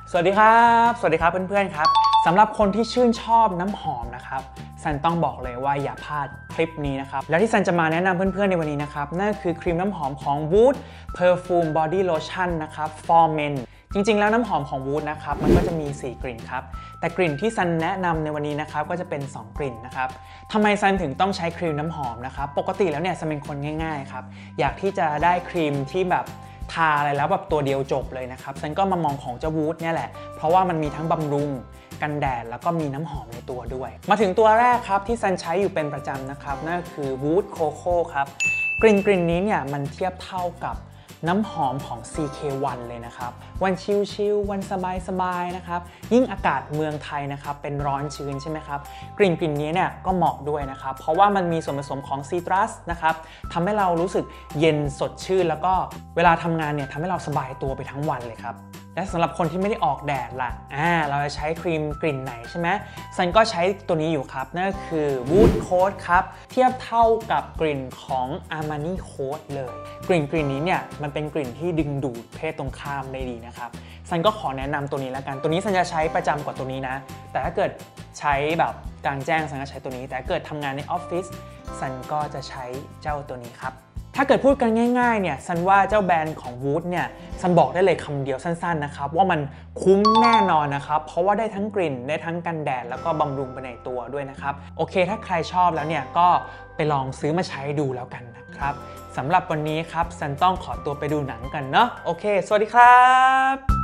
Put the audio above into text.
สวัสดีครับเพื่อนๆครับสำหรับคนที่ชื่นชอบน้ำหอมนะครับซันต้องบอกเลยว่าอย่าพลาดคลิปนี้นะครับแล้วที่ซันจะมาแนะนำเพื่อนๆในวันนี้นะครับนั่นคือครีมน้ำหอมของ Wood Perfume Body Lotion นะครับ for Men จริงๆแล้วน้ำหอมของ Wood นะครับมันก็จะมี4กลิ่นครับแต่กลิ่นที่ซันแนะนำในวันนี้นะครับก็จะเป็น2กลิ่นนะครับทำไมซันถึงต้องใช้ครีมน้ำหอมนะครับปกติแล้วเนี่ยซันเป็นคนง่ายๆครับอยากที่จะได้ครีมที่แบบทาอะไรแล้วแบบตัวเดียวจบเลยนะครับซันก็มามองของเจ้า Wood เนี่ยแหละเพราะว่ามันมีทั้งบำรุงกันแดดแล้วก็มีน้ำหอมในตัวด้วยมาถึงตัวแรกครับที่ซันใช้อยู่เป็นประจำนะครับนั่นคือ Wood Coco ครับกลิ่นนี้เนี่ยมันเทียบเท่ากับน้ำหอมของ CK1 เลยนะครับวันชิลๆวันสบายๆนะครับยิ่งอากาศเมืองไทยนะครับเป็นร้อนชื้นใช่ไหมครับกลิ่นนี้เนี่ยก็เหมาะด้วยนะครับเพราะว่ามันมีส่วนผสมของซีตรัสนะครับทำให้เรารู้สึกเย็นสดชื่นแล้วก็เวลาทำงานเนี่ยทำให้เราสบายตัวไปทั้งวันเลยครับและสำหรับคนที่ไม่ได้ออกแดดล่ะเราจะใช้ครีมกลิ่นไหนใช่ไหมซันก็ใช้ตัวนี้อยู่ครับนั่นก็คือ Wood Coat ครับเทียบเท่ากับกลิ่นของ Armani Coat เลยกลิ่นนี้เนี่ยมันเป็นกลิ่นที่ดึงดูดเพศตรงข้ามได้ดีนะครับซันก็ขอแนะนำตัวนี้แล้วกันตัวนี้ซันจะใช้ประจำกว่าตัวนี้นะแต่ถ้าเกิดใช้แบบกลางแจ้งซันก็ใช้ตัวนี้แต่ถ้าเกิดทำงานในออฟฟิศซันก็จะใช้เจ้าตัวนี้ครับถ้าเกิดพูดกันง่ายๆเนี่ยซันว่าเจ้าแบรนด์ของ Wood เนี่ยซันบอกได้เลยคำเดียวสั้นๆนะครับว่ามันคุ้มแน่นอนนะครับเพราะว่าได้ทั้งกลิ่นได้ทั้งกันแดดแล้วก็บำรุงไปในตัวด้วยนะครับโอเคถ้าใครชอบแล้วเนี่ยก็ไปลองซื้อมาใช้ดูแล้วกันนะครับสำหรับวันนี้ครับซันต้องขอตัวไปดูหนังกันเนาะโอเคสวัสดีครับ